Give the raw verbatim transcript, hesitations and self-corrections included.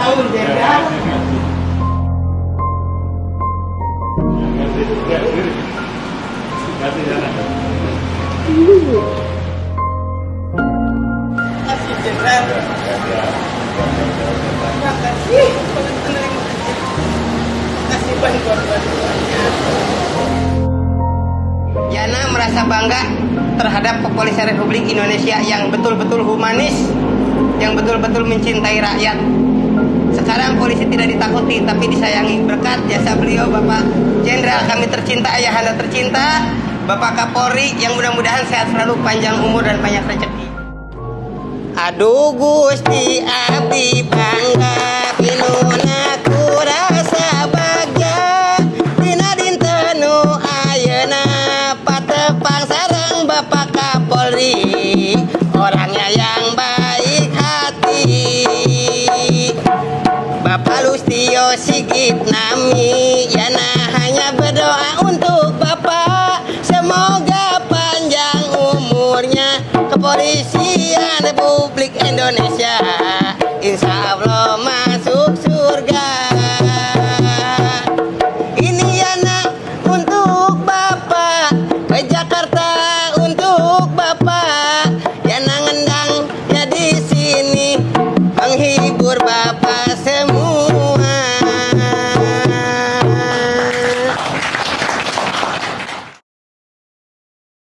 tahun jenderal. Kasih jenderal. Terima kasih. Kasih bantuan-bantuannya. Yana merasa bangga terhadap kepolisian Republik Indonesia yang betul-betul humanis, yang betul-betul mencintai rakyat. Sekarang polisi tidak ditakuti tapi disayangi berkat jasa beliau Bapak Jenderal kami tercinta, ayahanda tercinta, Bapak Kapolri yang mudah-mudahan sehat selalu, panjang umur dan banyak rezeki. Aduh Gusti abdi bangga pinuna kurasa bagja dina dinten nu ayeuna patepang sareng Bapak Kapolri orangnya yang baik hati. Bapak Lustio Sigit Nami Yana hanya berdoa untuk Bapak semoga panjang umurnya kepolisian Republik Indonesia insya Allah